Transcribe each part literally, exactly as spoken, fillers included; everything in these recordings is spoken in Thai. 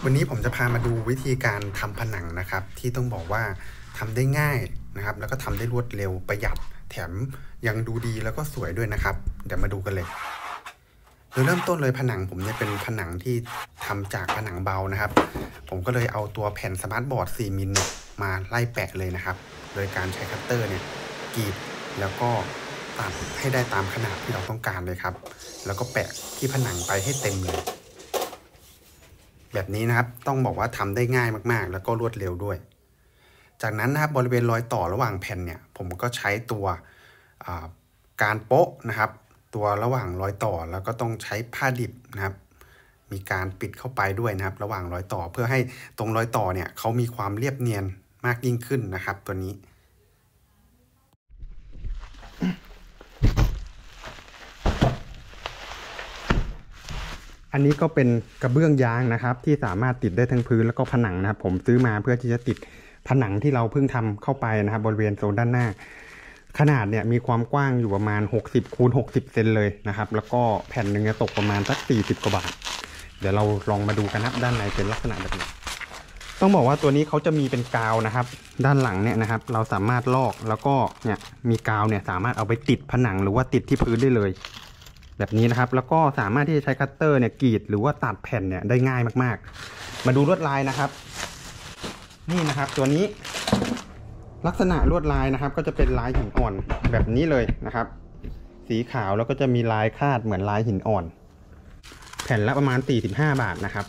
วันนี้ผมจะพามาดูวิธีการทำผนังนะครับที่ต้องบอกว่าทำได้ง่ายนะครับแล้วก็ทำได้รวดเร็วประหยัดแถมยังดูดีแล้วก็สวยด้วยนะครับเดี๋ยวมาดูกันเลยโดยเริ่มต้นเลยผนังผมเนี่ยเป็นผนังที่ทำจากผนังเบานะครับผมก็เลยเอาตัวแผ่นสมาร์ทบอร์ดสี่มิลมาไล่แปะเลยนะครับโดยการใช้คัตเตอร์เนี่ยกรีดแล้วก็ตัดให้ได้ตามขนาดที่เราต้องการเลยครับแล้วก็แปะที่ผนังไปให้เต็มเลยแบบนี้นะครับต้องบอกว่าทำได้ง่ายมากๆแล้วก็รวดเร็วด้วยจากนั้นนะครับบริเวณรอยต่อระหว่างแผ่นเนี่ยผมก็ใช้ตัวการโป๊ะนะครับตัวระหว่างรอยต่อแล้วก็ต้องใช้ผ้าดิบนะครับมีการปิดเข้าไปด้วยนะครับระหว่างรอยต่อเพื่อให้ตรงรอยต่อเนี่ยเขามีความเรียบเนียนมากยิ่งขึ้นนะครับตัวนี้อันนี้ก็เป็นกระเบื้องยางนะครับที่สามารถติดได้ทั้งพื้นแล้วก็ผนังนะครับผมซื้อมาเพื่อที่จะติดผนังที่เราเพิ่งทำเข้าไปนะครับบริเวณโซนด้านหน้าขนาดเนี่ยมีความกว้างอยู่ประมาณหกสิบคูณหกสิบเซนเลยนะครับแล้วก็แผ่นหนึ่งจะตกประมาณสักสี่สิบกว่าบาทเดี๋ยวเราลองมาดูกันนะด้านในเป็นลักษณะแบบนี้ต้องบอกว่าตัวนี้เขาจะมีเป็นกาวนะครับด้านหลังเนี่ยนะครับเราสามารถลอกแล้วก็เนี่ยมีกาวเนี่ยสามารถเอาไปติดผนังหรือว่าติดที่พื้นได้เลยแบบนี้นะครับแล้วก็สามารถที่จะใช้คัตเตอร์เนี่ยกรีดหรือว่าตัดแผ่นเนี่ยได้ง่ายมากๆมาดูลวดลายนะครับนี่นะครับตัวนี้ลักษณะลวดลายนะครับก็จะเป็นลายหินอ่อนแบบนี้เลยนะครับสีขาวแล้วก็จะมีลายคาดเหมือนลายหินอ่อนแผ่นละประมาณสี่สิบห้าบาทนะครับ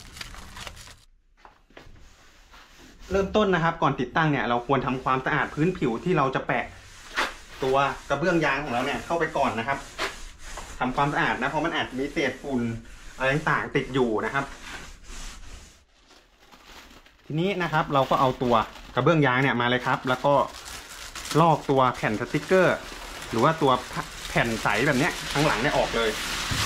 เริ่มต้นนะครับก่อนติดตั้งเนี่ยเราควรทำความสะอาดพื้นผิวที่เราจะแปะตัวกระเบื้องยางของเราเนี่ยเข้าไปก่อนนะครับทำความสะอาดนะเพราะมันอาจมีเศษฝุ่นอะไรต่างๆติดอยู่นะครับทีนี้นะครับเราก็เอาตัวกระเบื้องยางเนี่ยมาเลยครับแล้วก็ลอกตัวแผ่นสติกเกอร์หรือว่าตัวแผ่นใสแบบนี้ข้างหลังเนี่ยออกเลย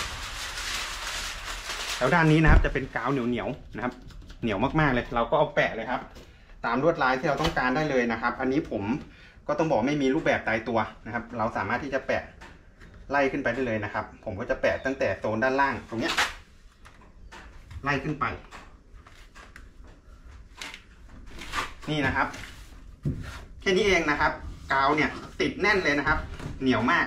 แล้วด้านนี้นะครับจะเป็นกาวเหนียวๆนะครับเหนียวมากๆเลยเราก็เอาแปะเลยครับตามลวดลายที่เราต้องการได้เลยนะครับอันนี้ผมก็ต้องบอกไม่มีรูปแบบตายตัวนะครับเราสามารถที่จะแปะไล่ขึ้นไปได้เลยนะครับผมก็จะแปะตั้งแต่โซนด้านล่างตรงเนี้ยไล่ขึ้นไปนี่นะครับแค่นี้เองนะครับกาวเนี่ยติดแน่นเลยนะครับเหนียวมาก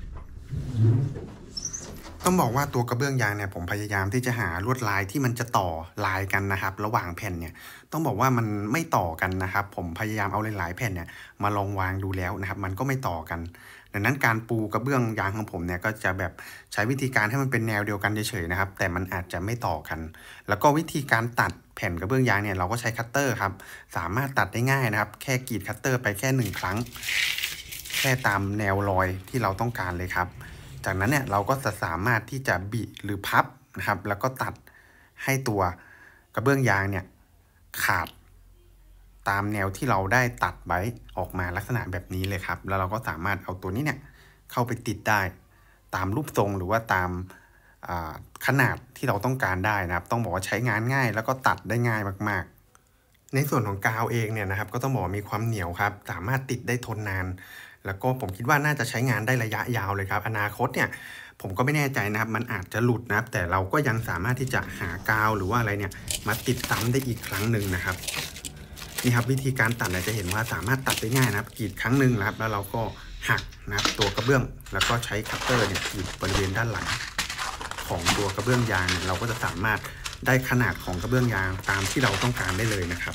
ต้องบอกว่าตัวกระเบื้องยางเนี่ยผมพยายามที่จะหาลวดลายที่มันจะต่อลายกันนะครับระหว่างแผ่นเนี่ยต้องบอกว่ามันไม่ต่อกันนะครับผมพยายามเอาหลายๆแผ่นเนี่ยมาลองวางดูแล้วนะครับมันก็ไม่ต่อกันดังนั้นการปูกระเบื้องยางของผมเนี่ยก็จะแบบใช้วิธีการให้มันเป็นแนวเดียวกันเฉยๆนะครับแต่มันอาจจะไม่ต่อกันแล้วก็วิธีการตัดแผ่นกระเบื้องยางเนี่ยเราก็ใช้คัตเตอร์ครับสามารถตัดได้ง่ายนะครับแค่กรีดคัตเตอร์ไปแค่หนึ่งครั้งแค่ตามแนวรอยที่เราต้องการเลยครับจากนั้นเนี่ยเราก็จะสามารถที่จะบิหรือพับนะครับแล้วก็ตัดให้ตัวกระเบื้องยางเนี่ยขาดตามแนวที่เราได้ตัดไว้ออกมาลักษณะแบบนี้เลยครับแล้วเราก็สามารถเอาตัวนี้เนี่ยเข้าไปติดได้ตามรูปทรงหรือว่าตามขนาดที่เราต้องการได้นะครับต้องบอกว่าใช้งานง่ายแล้วก็ตัดได้ง่ายมากๆในส่วนของกาวเองเนี่ยนะครับก็ต้องบอกมีความเหนียวครับสามารถติดได้ทนนานแล้วก็ผมคิดว่าน่าจะใช้งานได้ระยะยาวเลยครับอนาคตเนี่ยผมก็ไม่แน่ใจนะครับมันอาจจะหลุดนะครับแต่เราก็ยังสามารถที่จะหากาวหรือว่าอะไรเนี่ยมาติดซ้ำได้อีกครั้งหนึ่งนะครับนี่ครับวิธีการตัดเนี่ยจะเห็นว่าสามารถตัดได้ง่ายนะครับกรีดครั้งหนึ่งนะครับแล้วเราก็หักนะครับตัวกระเบื้องแล้วก็ใช้คัตเตอร์เนี่ยกรีดบริเวณด้านหลังของตัวกระเบื้องยางเราก็จะสามารถได้ขนาดของกระเบื้องยางตามที่เราต้องการได้เลยนะครับ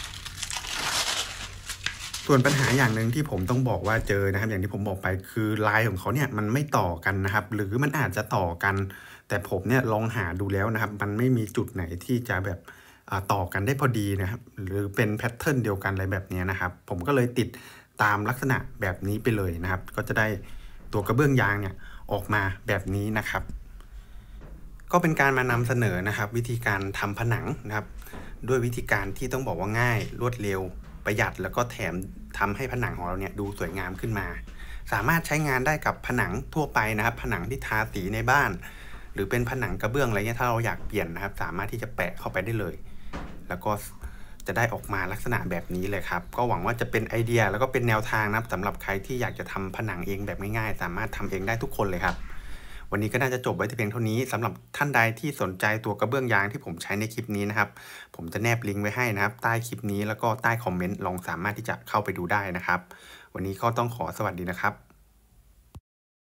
ส่วนปัญหาอย่างหนึ่งที่ผมต้องบอกว่าเจอนะครับอย่างที่ผมบอกไปคือลายของเขาเนี่ยมันไม่ต่อกันนะครับหรือมันอาจจะต่อกันแต่ผมเนี่ยลองหาดูแล้วนะครับมันไม่มีจุดไหนที่จะแบบต่อกันได้พอดีนะครับหรือเป็นแพทเทิร์นเดียวกันอะไรแบบนี้นะครับผมก็เลยติดตามลักษณะแบบนี้ไปเลยนะครับก็จะได้ตัวกระเบื้องยางเนี่ยออกมาแบบนี้นะครับก็เป็นการมานำเสนอนะครับวิธีการทำผนังนะครับด้วยวิธีการที่ต้องบอกว่าง่ายรวดเร็วประหยัดแล้วก็แถมทำให้ผนังของเราเนี่ยดูสวยงามขึ้นมาสามารถใช้งานได้กับผนังทั่วไปนะครับผนังที่ทาสีในบ้านหรือเป็นผนังกระเบื้องอะไรเงี้ยถ้าเราอยากเปลี่ยนนะครับสามารถที่จะแปะเข้าไปได้เลยแล้วก็จะได้ออกมาลักษณะแบบนี้เลยครับก็หวังว่าจะเป็นไอเดียแล้วก็เป็นแนวทางนะครับสำหรับใครที่อยากจะทำผนังเองแบบง่ายๆสามารถทำเองได้ทุกคนเลยครับวันนี้ก็น่าจะจบไว้แต่เพียงเท่านี้สำหรับท่านใดที่สนใจตัวกระเบื้องยางที่ผมใช้ในคลิปนี้นะครับผมจะแนบลิงก์ไว้ให้นะครับใต้คลิปนี้แล้วก็ใต้คอมเมนต์ลองสามารถที่จะเข้าไปดูได้นะครับวันนี้ก็ต้องขอสวัสดีนะครับ